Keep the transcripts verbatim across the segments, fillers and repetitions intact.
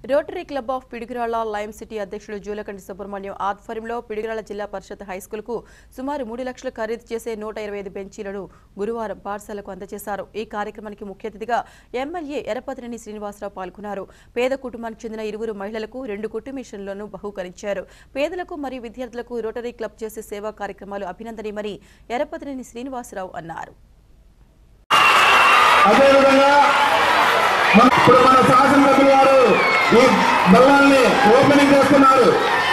Rotary club of Piduguralla lime city అధ్యక్షులు జూలకంటి సుబ్రహ్మణ్యం ఆధ్వర్యంలో పిడుగురాళ్ల జిల్లా పరిషత్ హైస్కూల్కు సుమారు మూడు లక్షలు ఖరీదు చేసే నూట ఇరవై ఐదు బెంచీలను గురువారం పాఠశాలకు అందజేశారు. ఈ కార్యక్రమానికి ముఖ్య అతిథిగా ఎమ్మెల్యే ఎరపతినేని శ్రీనివాసరావు పాల్గొన్నారు. పేద కుటుంబానికి చెందిన ఇరువురు మహిళలకు రెండు కుట్టు మిషన్లను బహూకరించారు. పేదలకు మరియు విద్యార్థులకు రోటరీ క్లబ్ చేసే సేవా కార్యక్రమాలు అభినందనీయమని ఎరపతినేని శ్రీనివాసరావు అన్నారు. ఇప్పుడు మన శాసనసభ్యులు గారు ఈ బల్లాల్ని ఓపెనింగ్ చేస్తున్నారు.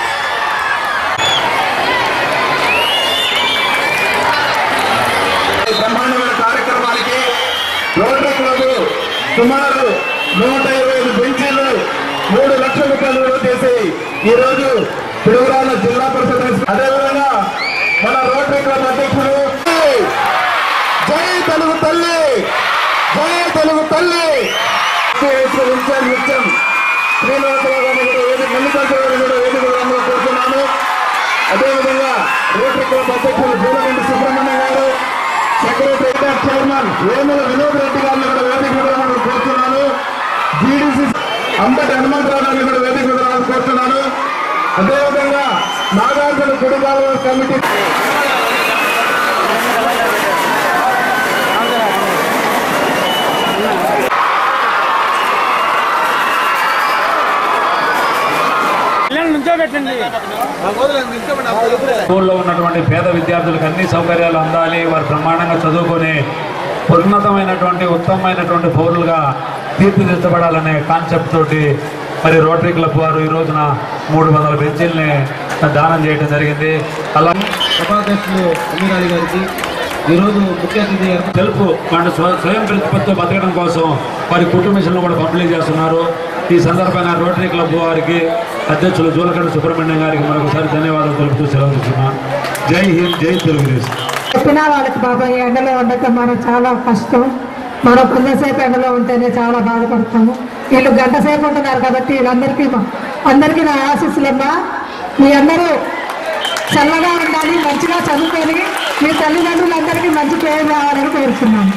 బ్రహ్మాండమైన కార్యక్రమానికి రోటరీ క్లబ్ సుమారు నూట ఇరవై ఐదు బెంచీలు మూడు లక్షల రూపాయలు విలువ చేసి ఈ రోజు పిడుగురాళ్ల జిల్లా పరిషత్ అదేవిధంగా మన రోటరీ క్లబ్ అధ్యక్షుడు జై తెలుగు తల్లి జై తెలుగు తల్లి నిత్యం శ్రీనివాసరావు గారిని కూడా వేదిక మల్లికార్జున గారిని కూడా వేదిక కోరుతున్నాను. అదేవిధంగా రోటరీ క్లబ్ అధ్యక్షులు జూలకంటి సుబ్రహ్మణ్యం గారు, సెక్రటరీ చైర్మన్ వేముల వినోద్ రెడ్డి గారిని కూడా వేదిక కోరుతున్నాను. జీడీసీ అంబటి హనుమంతరావు గారిని కూడా వేదిక కోరుతున్నాను. అదేవిధంగా నాగార్జున కుటుంబాల కమిటీ స్కూల్లో ఉన్నటువంటి పేద విద్యార్థులకు అన్ని సౌకర్యాలు అందాలి, వారు బ్రహ్మాండంగా చదువుకొని ఉన్నతమైనటువంటి ఉత్తమమైనటువంటి పౌరులుగా తీర్చిదిద్దబడాలనే కాన్సెప్ట్ తోటి మరి రోటరీ క్లబ్ వారు ఈ రోజున మూడు వందల బెంచీల్ని దానం చేయడం జరిగింది. అలా సభాధ్యక్షులు అమ్మిరాజు గారికి ఈరోజు ముఖ్య అతిథి తెలుపు మన స్వయం ప్రతిపత్తితో బతకడం కోసం వారి కుటుంబ మిషన్లు కూడా పంపిణీ చేస్తున్నారు. ఈ సందర్భంగా రోటరీ క్లబ్ వారికి అధ్యక్షులు జూలకంటి సుబ్రహ్మణ్యం గారికి మరొకసారి ధన్యవాదాలు తెలుపుతూ సెలవు తీసుకున్నాం. జై హింద్, జై తెలుగుదేశం. చెప్పినా వాళ్ళకి బాబా ఎండలో ఉండక మనం చాలా కష్టం. మనం కొంతసేపు ఎండలో ఉంటేనే చాలా బాధపడతాము. వీళ్ళు గంట సేపు ఉంటున్నారు కాబట్టి వీళ్ళందరికీ అందరికీ నా ఆశీస్సులమ్మా. మీ అందరూ చల్లగా ఉండాలి, మంచిగా చదువుకొని మీ తల్లిదండ్రులందరికీ మంచి పేరు రావాలని కోరుతున్నాను.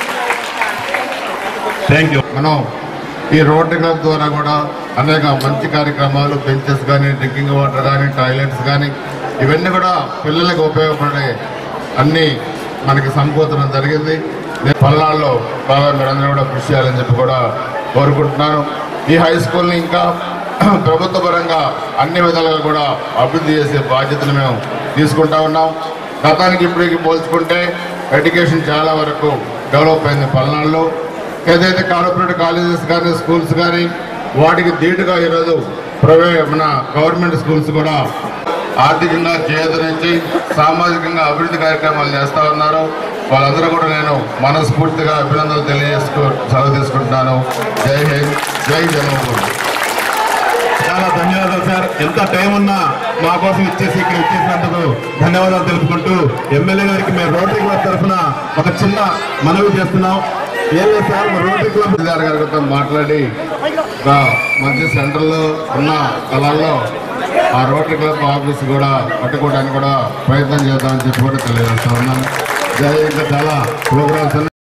Thank you. మనం ఈ రోటరీ క్లబ్ ద్వారా కూడా అనేక మంచి కార్యక్రమాలు, బెంచెస్ కానీ, డ్రింకింగ్ వాటర్ కానీ, టాయిలెట్స్ కానీ ఇవన్నీ కూడా పిల్లలకు ఉపయోగపడే అన్నీ మనకి సమకూర్చడం జరిగింది. పల్నాడులో బాగా మీరందరూ కూడా కృషి చేయాలని చెప్పి కూడా కోరుకుంటున్నాను. ఈ హై స్కూల్ని ఇంకా ప్రభుత్వ పరంగా అన్ని విధాలుగా కూడా అభివృద్ధి చేసే బాధ్యతను మేము తీసుకుంటా ఉన్నాం. గతానికి ఇప్పటికి పోల్చుకుంటే ఎడ్యుకేషన్ చాలా వరకు డెవలప్ అయింది పల్నాడులో. ఏదైతే కార్పొరేట్ కాలేజెస్ కానీ, స్కూల్స్ కానీ వాటికి ధీటుగా ఈరోజు ప్రైవేట్ మన గవర్నమెంట్ స్కూల్స్ కూడా ఆర్థికంగా చేయూతనిచ్చి సామాజికంగా అభివృద్ధి కార్యక్రమాలు చేస్తూ ఉన్నారు. వాళ్ళందరూ కూడా నేను మనస్ఫూర్తిగా అభినందనలు తెలియజేసుకు సెలవు తీసుకుంటున్నాను. జై హింద్, జై జన్మభూమి. చాలా ధన్యవాదాలు సార్. ఎంత టైం ఉన్నా మా కోసం ఇచ్చేసి ఇక్కడ ఇచ్చేసినందుకు ధన్యవాదాలు తెలుపుకుంటూ ఎమ్మెల్యే గారికి మేము రోటరీ క్లబ్ తరఫున ఒక చిన్న మనవి చేస్తున్నాం. ఏం లేదు సార్, రోటరీ క్లబ్ గారితో మాట్లాడి మంచి సెంటర్లో ఉన్న స్థలాల్లో ఆ రోటరీ క్లబ్ ఆఫీస్ కూడా కట్టుకోవడానికి కూడా ప్రయత్నం చేద్దామని చెప్పి కూడా తెలియజేస్తా ఉన్నాను. ఇంకా చాలా ప్రోగ్రామ్స్